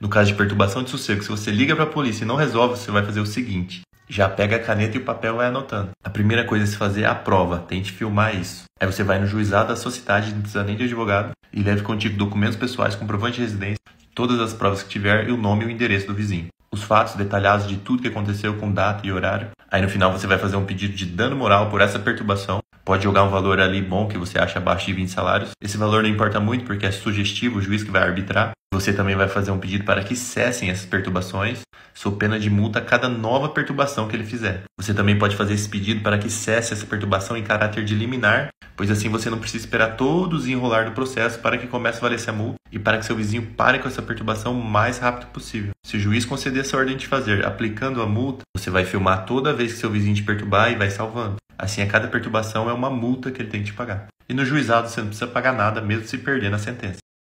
No caso de perturbação de sossego, se você liga para a polícia e não resolve, você vai fazer o seguinte. Já pega a caneta e o papel e vai anotando. A primeira coisa a se fazer é a prova. Tente filmar isso. Aí você vai no juizado da sociedade, não precisa nem de advogado, e leve contigo documentos pessoais, comprovante de residência, todas as provas que tiver e o nome e o endereço do vizinho. Os fatos detalhados de tudo que aconteceu com data e horário. Aí no final você vai fazer um pedido de dano moral por essa perturbação. Pode jogar um valor ali bom que você acha abaixo de 20 salários. Esse valor não importa muito porque é sugestivo, o juiz que vai arbitrar. Você também vai fazer um pedido para que cessem essas perturbações, sob pena de multa a cada nova perturbação que ele fizer. Você também pode fazer esse pedido para que cesse essa perturbação em caráter de liminar, pois assim você não precisa esperar todo o desenrolar do processo para que comece a valer essa multa e para que seu vizinho pare com essa perturbação o mais rápido possível. Se o juiz conceder essa ordem de fazer aplicando a multa, você vai filmar toda vez que seu vizinho te perturbar e vai salvando. Assim, a cada perturbação é uma multa que ele tem que te pagar. E no juizado você não precisa pagar nada, mesmo se perder na sentença.